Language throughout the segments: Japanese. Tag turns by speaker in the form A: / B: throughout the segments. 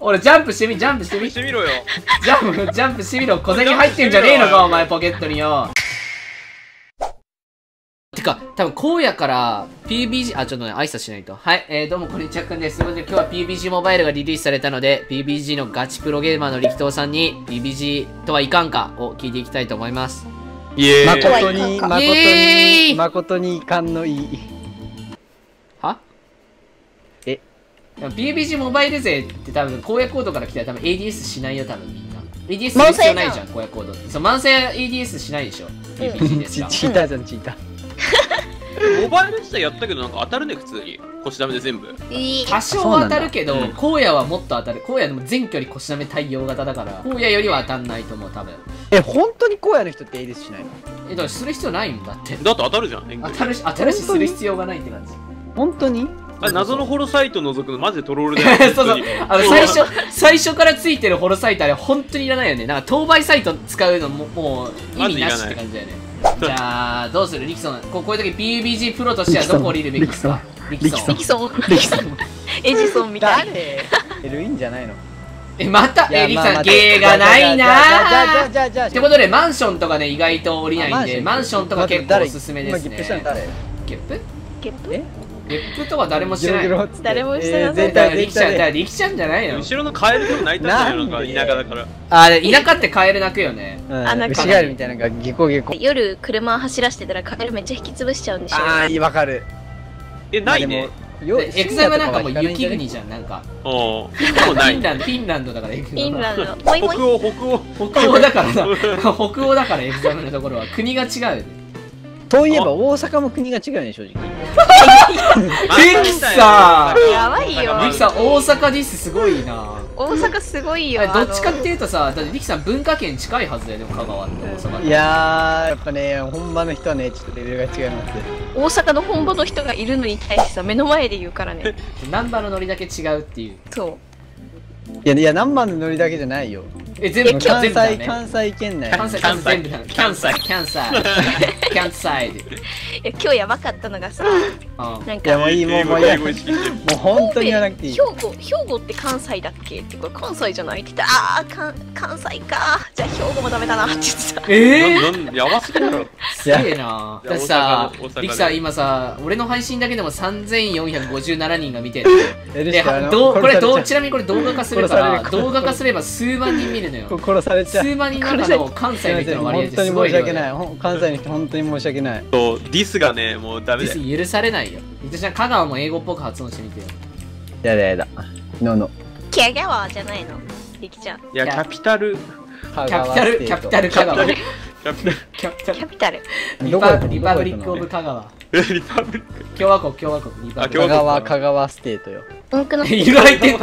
A: 俺ジャンプしてみ、ジャンプしてみ。
B: してみろよ。
A: ジャンプしてみろ。小銭入ってんじゃねえのか、お前ポケットによ。てか、多分荒野から PUBG、あ、ちょっとね、挨拶しないと。はい、どうもこんにちは、くんです。すいません、今日は PUBG モバイルがリリースされたので、PUBG のガチプロゲーマーの力投さんに、PUBG とはいかんかを聞いていきたいと思います。
B: イエーイ。
C: 誠にいかんのいい。
A: はでも PUBG モバイル勢って多分、荒野コードから来たら多分 ADS しないよ、多分みんな。ADS する必要ないじゃん、荒野コードって。そう、満載 ADS しないでしょ。PUBG ですか。
C: チーターじゃん、チーター。
B: モバイル自体やったけどなんか当たるね、普通に。腰ダメで全部。
A: 多少当たるけど、荒野はもっと当たる。荒野でも全距離腰ダメ対応型だから、荒野よりは当たんないと思う、多分。
C: 本当に荒野の人って ADS しないの？
A: だからする必要ないんだって。
B: だって当たるじゃん。
A: 当たるしする必要がないって感じ。
C: 本当に？
B: あれ謎のホロサイト覗くのマジでトロールだよ。
A: そうそう。最初からついてるホロサイトあれ本当にいらないよね。なんか当倍サイト使うのもう意味なしって感じだよね。じゃあどうするリキソン。こういう時 PUBG プロとしてはどこ降りるべきですか？リキソン。
D: エジソンみたい。
C: いいんじゃないの？
A: またリキさん芸がないなー。ってことでマンションとかね意外と降りないんで、マンションとか結構おすすめですね。ゲップ？ゲップとか誰もしてない。
D: 誰もしてない。
A: 絶対リキちゃんじゃないの。
B: 後ろのカエルでも泣いたんじゃないのか、田舎だから。
A: あ、田舎ってカエル泣くよね。
C: 牛ガエルみたいなのがゲコゲコ。
D: 夜車走らせてたらカエルめっちゃ引き潰しちゃうんでしょ。
C: ああ、わかる。
B: ないね。
A: エクザムなんかもう雪国じゃん、なんか。フィンランドだからエクザム。
D: フィンランド。
A: 北欧だからな。北欧だからエクザムのところは国が違う。
C: といえば大阪も国が違うね、正直。
A: リキさん
D: やばいよ。
A: リキさん大阪ディスすごいな。
D: 大阪すごいよ。
A: どっちかっていうとさ、だってリキさん文化圏近いはずだよ、でも香川って大阪って。
C: いやー、やっぱね、本場の人はね、ちょっとレベルが違います。
D: 大阪の本場の人がいるのに対してさ、目の前で言うからね。
A: ナンバーのノリだけ違うっていう。
D: そう。
C: いや、何番のノリだけじゃないよ。
A: 全部
C: 関西圏内。
A: 関西全部だ。関西。
D: 今日やばかったのがさ、なんか。
C: いや、もういい、もう本当に言わなくていい。
D: 兵庫って関西だっけって、これ関西じゃないって言ったら、ああ、関西か。じゃあ兵庫もダメだなって言ってた。
B: やばすぎだろ。
A: すげえな。だってさ、リキさん今さ、俺の配信だけでも3457人が見てる。ちなみにこれ動画化するから、動画化すれば数万人見るのよ。
C: 殺されちゃう。
A: 数万人の中の関西の人の割合ってすごい。
C: 本当に申し訳ない。関西の人本当に申し訳ない。
B: ディスがね、もうダメだよ。
A: ディス許されないよ。私は香川も英語っぽく発音してみてよ。
C: やだ。ノ
D: 香川じゃないの。リキちゃん。
B: いや、キャピタル
A: 香川。キ
D: ャピタル。
A: リパブリックオブ香川。共和国。
C: 香川ステートよ。
A: ユナイテ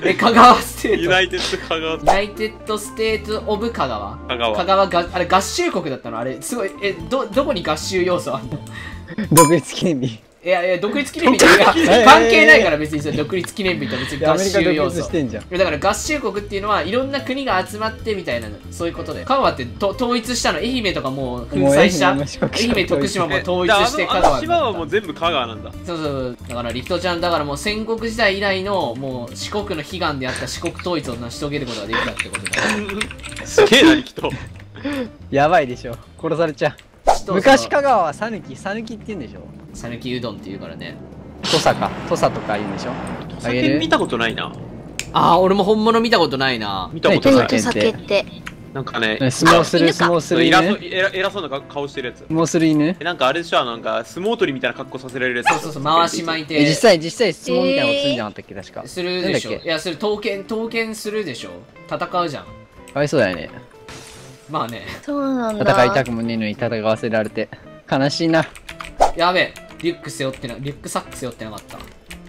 A: ッドステートオブ香川。香川があれ合衆国だったのあれすごいどこに合衆要素あるの？
C: 独立記念日。
A: いや独立記念日とか関係ないから別にそれ独立記念日と別に合衆要素。だから合衆国っていうのはいろんな国が集まってみたいなそういうことで。香川って統一したの。愛媛とかもう粉砕した。愛媛徳島も統一して香川。
B: 島はもう全部香川なんだ。
A: そうだからリキトちゃんだからもう戦国時代以来のもう四国の悲願であった四国統一を成し遂げることができたってことだ。
B: すげえなリキト。
C: やばいでしょ。殺されちゃう。昔香川は讃岐って言うんでしょ。
A: 讃岐うどんって言うからね。
C: 土佐とか言うんでしょ。
B: 土佐犬見たことないな。
A: ああ、俺も本物見たことないな。
B: 見たことない。
D: 土佐犬って。
B: なんかね、
C: 相撲する犬。
B: 偉そうな顔してるやつ。
C: 相撲する犬。
B: なんかあれでしょ、なんか相撲取りみたいな格好させられるやつ。
A: そう回し巻いて。
C: 実際相撲みたいなことするんじゃなかったっけ確か。
A: するでしょ。いや、刀剣するでしょ。戦うじゃん。
C: かわいそうだよね。
A: まあね。
D: そうなんだ。
C: 戦いたくもねえのに戦わせられて悲しいな。
A: やべえ、リュックサック背負ってなかった。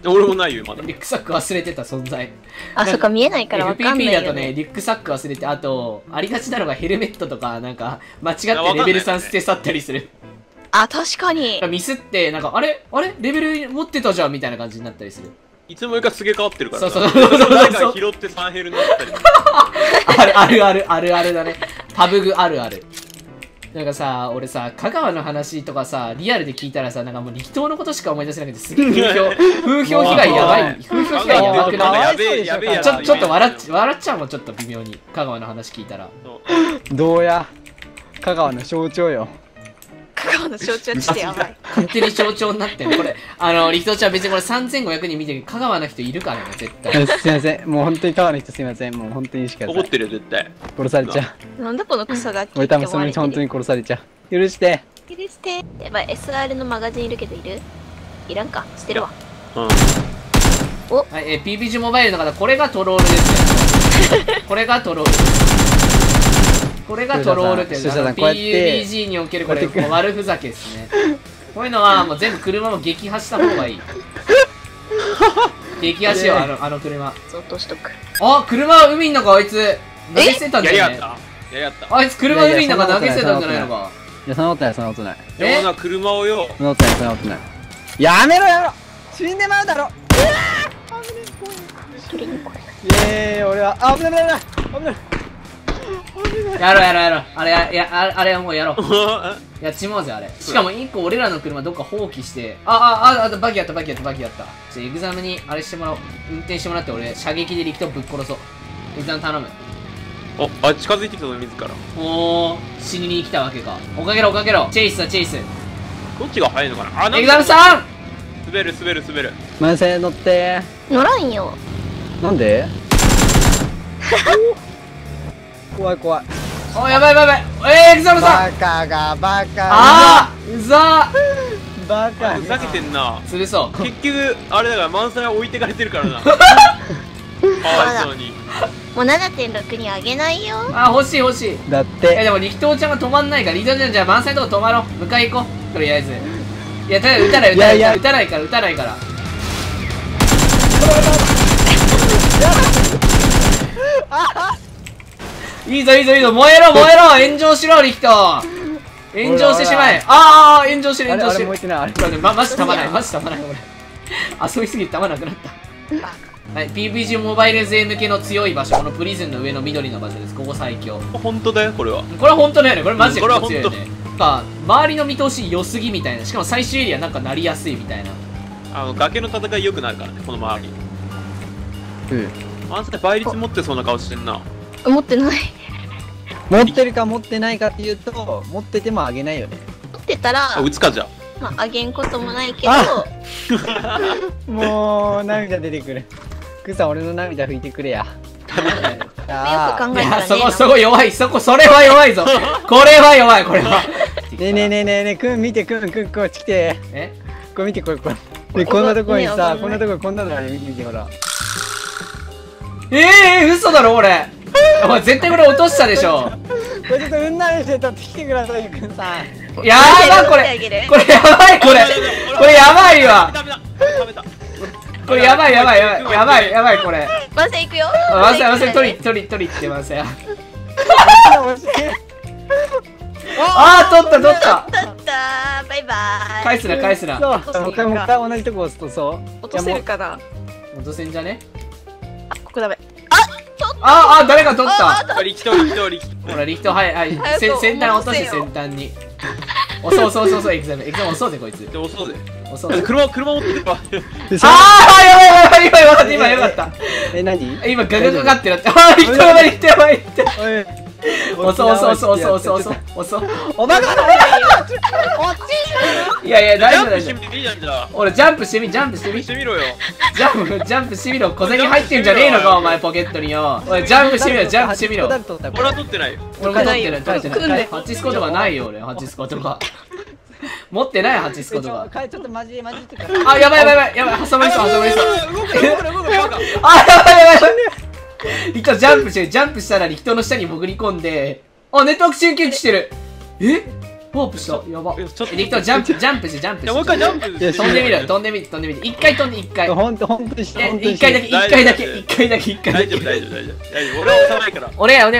B: 俺もないよまだ。
A: リュックサック忘れてた存在。
D: あ、そっか見えないからわかんないよね。
A: FPP だとね、リュックサック忘れて、あとありがちなのがヘルメットとかなんか間違ってレベル3捨て去ったりする。
D: あ、確かに。
A: ミスってなんかあれレベル持ってたじゃんみたいな感じになったりする。
B: いつもよりかすげえ変わってるから。
A: そう
B: 誰か拾って3ヘルになったり。
A: あるあるだね。パブグあるある。 なんかさ、俺さ、香川の話とかさ、リアルで聞いたらさ、なんかもう力投のことしか思い出せなくて、すげえ風評被害やばい。風評被害やばくない？
B: やべえやべえや
A: ちょっと笑っちゃうもん、ちょっと微妙に。香川の話聞いたら。
C: どうや香川の象徴よ。
D: 香川の象徴してやばい。
A: 勝手に象徴になってんのこれ。力投ちゃん別にこれ3500人見てる香川の人いるからね、絶対。
C: すいません、もう本当に香川の人すいません、もう本当にしか
B: 怒ってるよ絶対。
C: 殺されちゃう。
D: なんだこの草が。
C: 俺多分そのうち本当に殺されちゃう。許して。
D: 許して。やばい、SR のマガジンいるけどいる？いらんか、捨てるわ。
B: うん。
A: はい、PPG モバイルの方、これがトロールですね。これがトロール。これがトロールって、PUBG におけるこれ、悪ふざけですね。こういうのはもう全部車も撃破した方がいい。撃破しよう、あの車。
D: ずっとしとく。
A: あ、車海の中あいつ投げ捨てたんじゃない？
B: やりやった。
A: あいつ車海の中投げ捨てたんじゃないのか。
C: いや、そんなことない、そんなことない。
B: でもな、車をよ。
C: そんなことない、そんなことない。やめろやめろ、死んでまうだろ。
D: 取りに来い。
C: 俺は、危ない危ない危ない。
A: やろう。あれはもうやろう。やっちまうぜ、あれ。しかも1個俺らの車どっか放棄して。バギやった。エグザムにあれしてもらおう。運転してもらって俺、射撃で力投ぶっ殺そう。エグザム頼む。
B: 近づいてきたぞ、自ら。
A: 死にに来たわけか。追っかけろ。チェイスだ、チェイス。
B: どっちが速いのかな。
A: エグザムさん
B: 滑る。
C: 慢性乗って。
D: 乗らんよ。
C: なんで？怖い。
A: やばい。エグザムさん
C: バカ。
A: うざー
C: バカ。
B: ふざけてんな。
A: 釣れそう。
B: 結局、あれだから、満載は置いてかれてるからな。かわいそうに。
D: もう 7.6 にあげないよ。
A: 欲しい。
C: だって。
A: でも力投ちゃんが止まんないから、力投ちゃんじゃあ満載のとこ止まろう。迎え行こう。とりあえず。いや、ただ撃たないから。いいぞ、燃えろ、炎上しろ、力投。炎上してしまえ。炎上してる。
C: あれ燃えてない、あれ。
A: マジたまない、俺。遊びすぎてたまなくなった。はい、PPG モバイル勢向けの強い場所、このプリズンの上の緑の場所です。ここ最強。
B: 本当だよ、これは。
A: これは本当だよね。これマジで
B: 強
A: いよね。周りの見通し良すぎみたいな。しかも最終エリアなんかなりやすいみたいな。
B: 崖の戦い良くなるからね、この周り。満載倍率持ってそうな顔してんな。
D: 持ってない。
C: 持ってるか持ってないかっていうと、持っててもあげないよね。
D: 持ってたら、
B: 撃つかじゃ
D: まあ、あげんこともないけど。
C: もう、涙出てくる。クさん、俺の涙拭いてくれや。
D: よく考えたらね。
A: そこ弱い。それは弱いぞ。これは弱い。
C: ねえ、くん見て、くん、こっち来て。これ見て、これ。で、こんなとこにさ、こんなとこにこんなのある。見て、ほら。
A: 嘘だろ、俺。お前絶対これ落としたでしょ。
C: これちょっとうんなりして取ってきてください、くんさん。
A: やばい、これやばい、これやばいわ。これやばい、これ。
D: マセ行くよ。
A: マセ取り行ってますよ。取った。
D: バイバーイ。
A: 返すな。
C: もう一回同じとこ押すとそう。
D: 落とせるかな。
A: 落とせんじゃね？
D: ここダメ。
A: 誰が取った？
B: 力投。
A: ほら、力投、はい。先端落として、先端に。押そう、エグザム押そうぜ、こいつ。
B: 押そうぜ。
A: 車
B: 持ってるわ。
A: やばい、今よかった。
C: 何？
A: 今ガガガガってなって。力投やばい。押そう。
C: おバカだ。
A: いや、大丈夫。俺、ジャンプしてみろよ。ジャンプしてみろ。小銭入ってんじゃねえのか、お前、ポケットによ。おい、ジャンプしてみろ。
B: 俺は取ってないよ。
A: 俺も取ってない。ハチスコとかないよ、俺。ハチスコとか。持ってない、ハチスコとか。
C: ちょっとマジって。
A: やばい。挟まりそう。
B: 動く。
A: やばい。ジャンプしたら力投の下に潜り込んで、ネットワーク中継してる。ワープした。やば。力投ジャンプして。
B: もう一回ジャンプして。
A: 飛んでみる。一回飛んで、一回。
C: ほんとにして。
A: 一回だけ。
B: 大丈夫。俺は押さないから。
A: お願い。
B: やばい。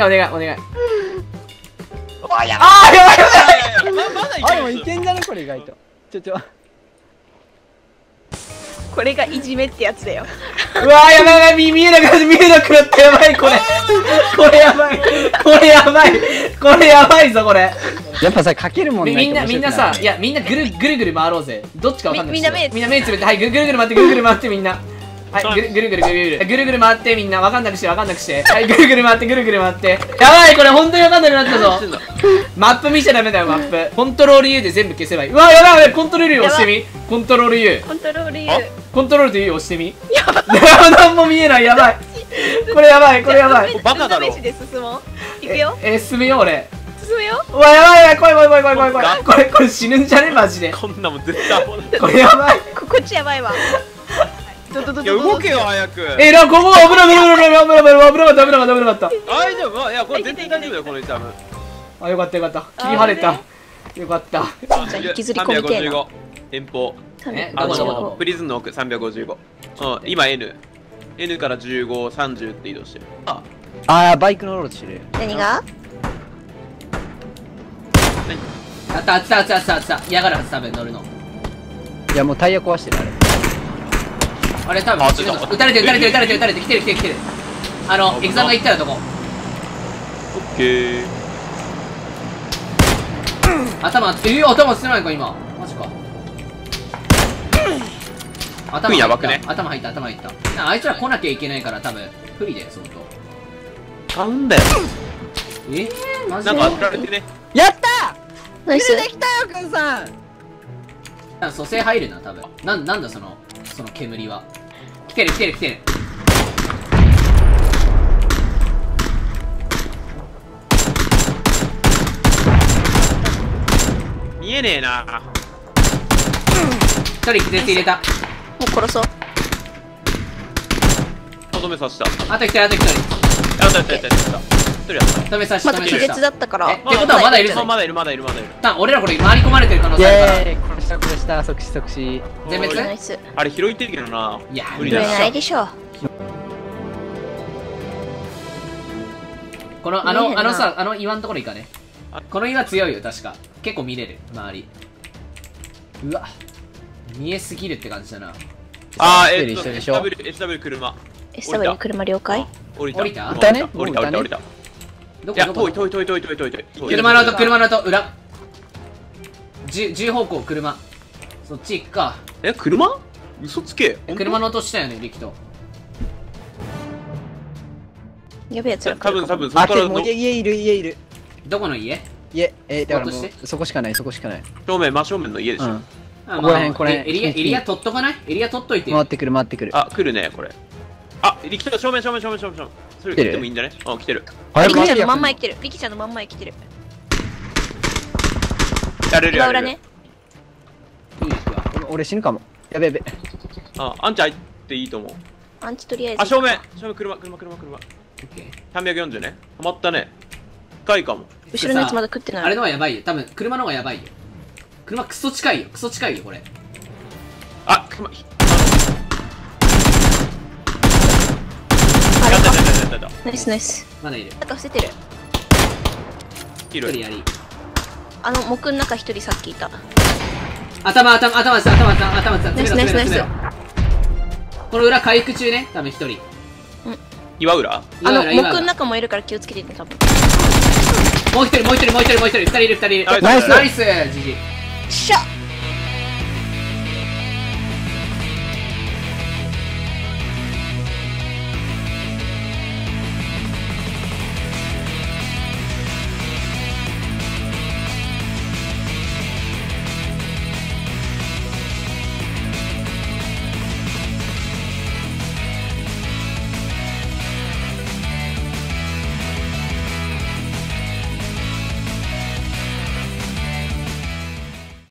C: でもいけんじゃねこれ意外と。
D: これがいじめってやつだよ。
A: うわー、やばいやばい、見えなくなった、やばい、これ。これやばい。これやばい。これやばいぞ、これ。
C: やっぱさ、かけるもんないと
A: みんなさ、いや、みんなぐるぐる回ろうぜ。どっちかわかんない。
D: みんな目
A: つぶって、はい、ぐるぐる回って、ぐるぐる回って、みんな。はい、ぐるぐる回って、みんな。わかんなくして、はい、ぐるぐる回って、ぐるぐる回って。やばい、これ本当にわかんなくなったぞ。マップ見ちゃダメだよ、マップ。コントロール U で全部消せばいい。うわ、やばい、コントロール U 押してみ。コントロール U。
D: コントロール U。
A: コントロールと U 押してみ。やばい。なんも見えない、やばい。これやばい。
B: バカだろ。
D: 進もう。行くよ。
A: 進むよ、俺。
D: 進むよ。
A: うわ、やばい、怖い。これ死ぬんじゃねマジで。
B: こんなもん絶対危ない。
A: これやばい。
D: こっちやばいわ。
B: いや、動けよ、早く。
A: ここ危なかった。
B: 大丈夫？いや、これ全然大丈夫だよ、この多分。
A: あ、よかった。切り晴れた。よかった。
D: じゃあ引きずり込みてえな。
B: 遠方。
A: ど
B: プリズンの奥355。今 N から15、30って移動してる。
C: バイク乗ろうとしてる。
D: 何が？
A: あった。嫌がるはず、多分乗るの。
C: いや、もうタイヤ壊してる、
A: あれ多分撃たれてる。来てる。エグザムが行ったらどこ？
B: オッケー。
A: 頭してないか今。マジか。頭
B: やばくね。
A: 頭入った。あいつら来なきゃいけないから多分不利だよ、相当。
B: なんだよ。
A: マジで。
B: なんか当てられてね。
C: やった
D: ナイス。
C: できたよ、くんさん。
A: 蘇生入るな、多分。なんだその煙は。来てる。
B: 見えねえな。
A: 一人気絶入れた。
D: もう殺そう。
B: とどめさせた。
A: あと一人。
B: やった。一人やった。
A: 止めさせた。
D: まだ気絶だったから。
A: ってことはまだいるぞ。
B: まだいる。
A: 俺らこれ回り込まれてる可能性あるから。
C: 殺した。即死。
A: 全滅。
D: ナイス。
B: あれ拾いてるけどな。
A: いや、
B: 無理
D: 拾え
B: だ
D: ないでしょ。
A: この岩のところいいかね。この岩強いよ、確か。結構見れる、周り。うわ、見えすぎるって感じだな。
B: SW 車。
D: SW 車了解。
B: 降りた。
C: 降りた。
A: どこ？
B: いや、遠い。
A: 車の後、裏。10方向、車。そっち行くか。
B: 車？嘘つけ。
A: 車の音したよね、リキト。
D: やべえやつら。
B: 多分そこから
C: もう家いる。
A: どこの家？
C: だからもうそこしかない。
B: 真正面の家でしょ。
C: これ
A: エリア取っとかない？エリア取っといて。
C: 回ってくる。
B: あ、来るね、これ。あ、リキト正面。それ来てもいいんだね。来てる。
D: リキちゃんのまんま生きてる。
B: やれる。
D: 裏ね。
C: 俺死ぬかも。やべえ。
B: アンチ入っていいと思う。
D: アンチとりあえず。
B: 正面車。340ね。はまったね。深いかも。
D: 後ろのやつまだ食ってない。
A: あれのはやばいよ。多分車の方がやばいよ。車クソ近いよ、これ。
B: あ、車。
D: ナイス。
A: まだいる。
D: なんか伏せてる。
B: 一人
A: やり。
D: 木の中一人さっきいた。
A: 頭つ
D: ナイス。
A: この裏回復中ね、多分一人。
B: 岩浦？
D: 木の中もいるから気をつけてね、多分。
A: もう一人、二人いる。
C: ナイス
A: ジジイ。
D: しゃ